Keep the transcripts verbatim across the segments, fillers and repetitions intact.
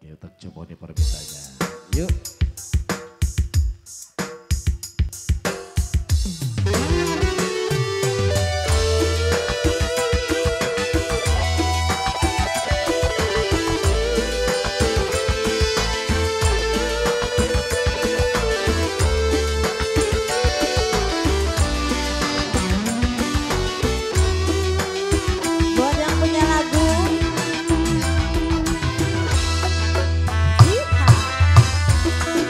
Ya untuk coba nih permintaannya. Yuk. Buat yang punya lagu, Iha.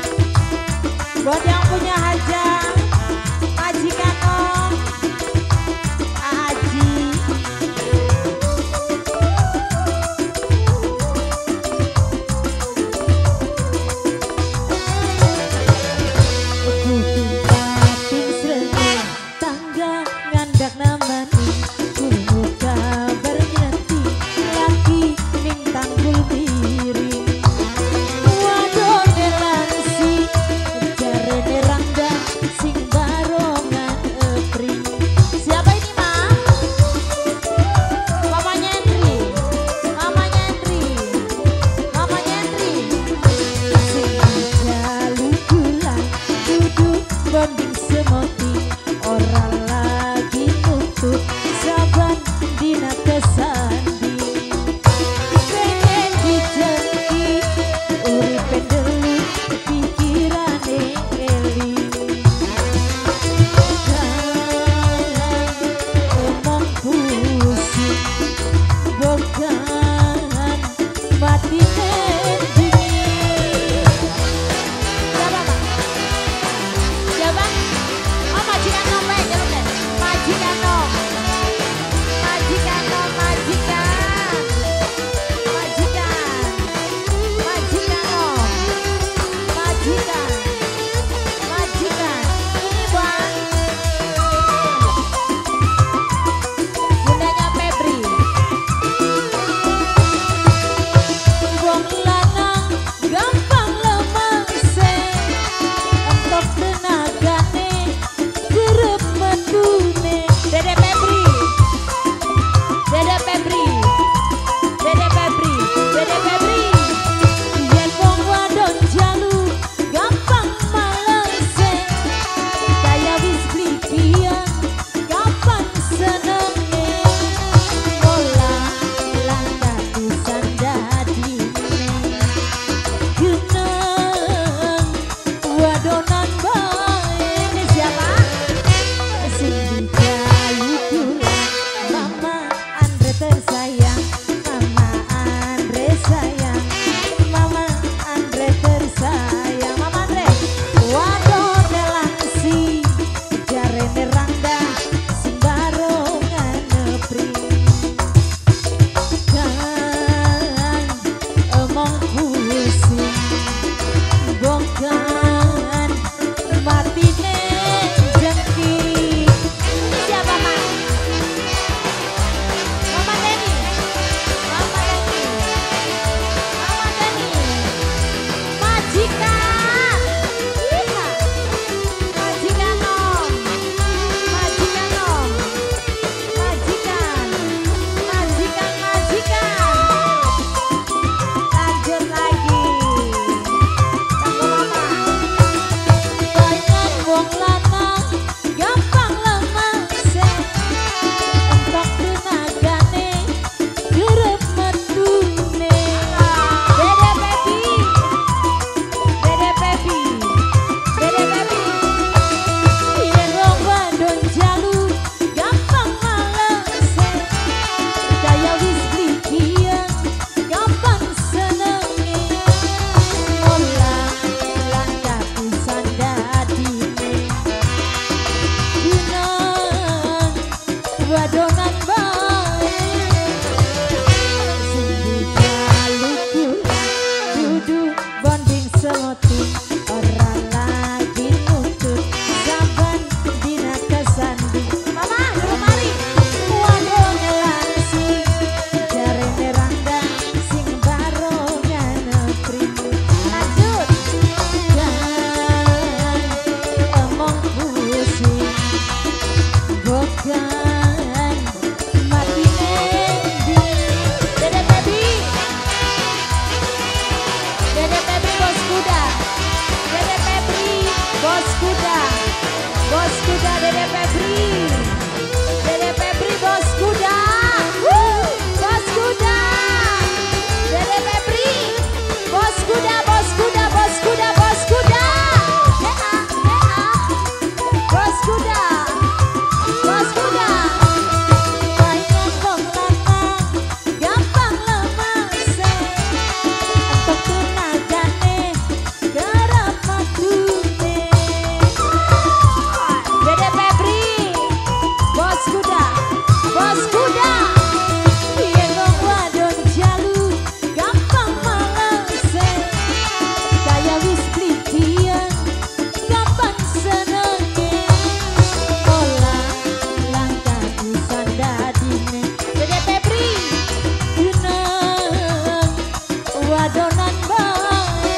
wadonan bae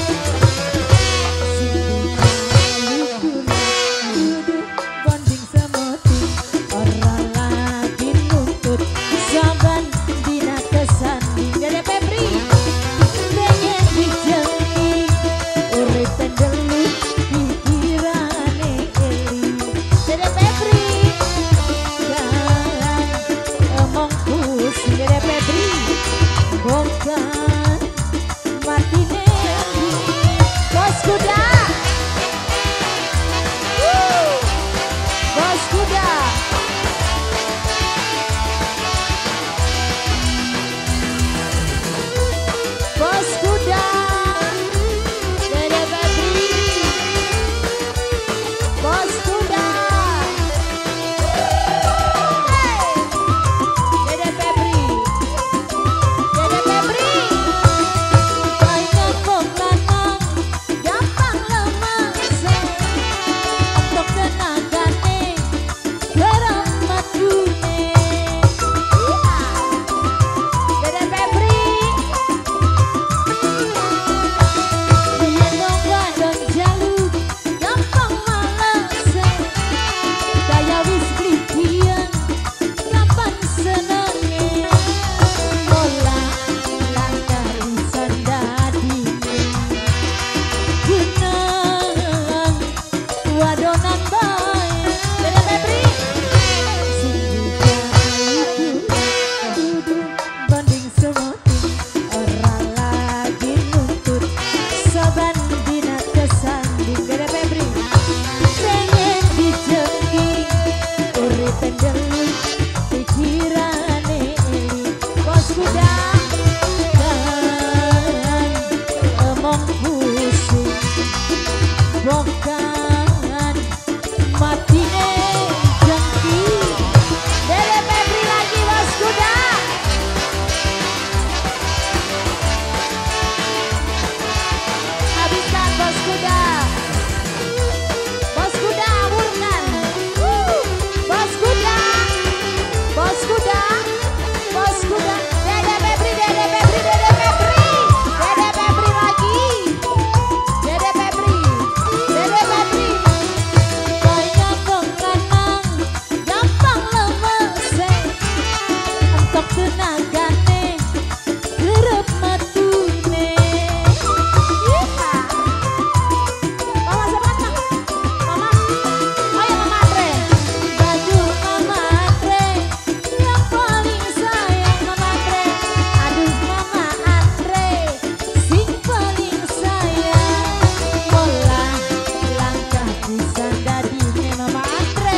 duduk bonding semoti orang lagi nuntut saban dina kesanding Dede Febri pengen dijengi urip pendelut pikirane eli Dede Febri jangan omong pusing Dede Febri bukan mati nendi bos kuda Woo! Bos kuda bos kuda Dede Febri bos kuda hey! Dede Febri Dede Febri banyak wong lanang gampang lemes untuk tenagane garam matune Dede Febri biyen wong wadon jaluk gampang males daya wis klikian kapan senenge bola langkah lisan dadine genang wadonan bae Dede Febri duduk banding semoti orang lagi nuntut saban dina kesanding Dede Febri pengen dijengi urip pendelut pikirane eli bos kuda jangan omong pusing bukan matine jengki Dede Febri lagi bos kuda habiskan bos kuda bos kuda murkan Wuh! Bos kuda bos kuda bos kuda Dede Febri Dede Febri Dede Febri Dede Febri lagi Dede Febri Dede Febri banyak wong lanang gampang lemes entok tenagane gerep matune Iya. Mama semangat Mama oh ya Mama Andre Aduh Mama Andre yang paling sayang Mama Andre Aduh Mama Andre sing paling sayang bola langkah pisan dadine Mama Andre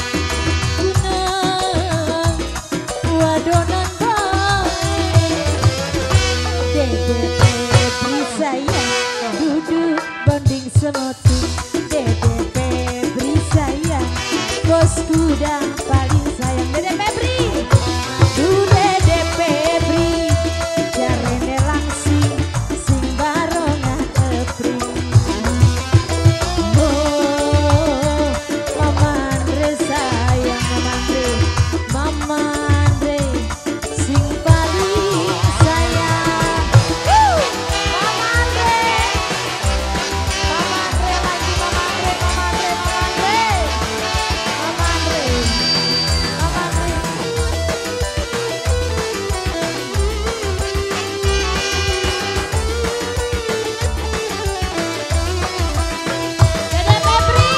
genang wadonan bae Dede Febri sayang duduk banding semoti Dede Febri sayang bos kuda paling sayang Dede Febri duh Dede Febri jarene langsing sing barongan epring oh Mama Andre sayang Mama Andre Mama Andre sing paling sayang Wuh! Mama Andre Mama Andre lagi Mama Andre Mama Andre Mama Andre Mama Andre Mama Andre Dede Febri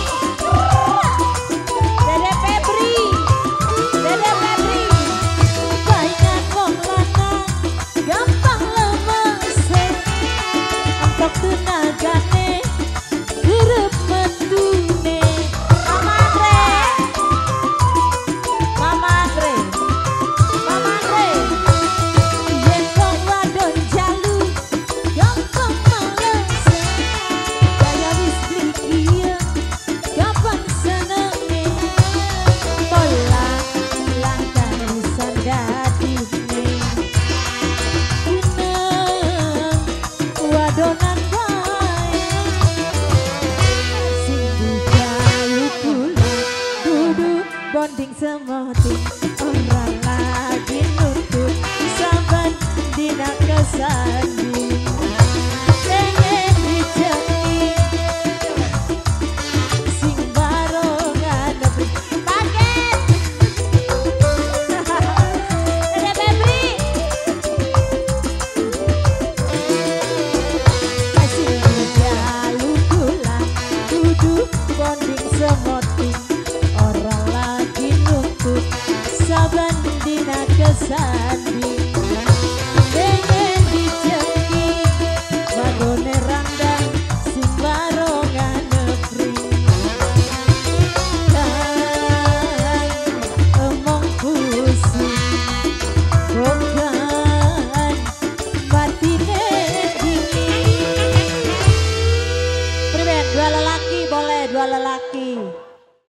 Dede Febri Dede Febri banyak wong lanang gampang lemes entok tenagane gerep matune Mama Andre Mama Andre Mama Andre yen wong wadon jaluk gampang males daya wis klikian kapan senenge bola langkah lisan dadine genang wadonan bae sing bukayu kula duduk bonding semoti orang lagi nuntut saban dina kesanding dina kesanding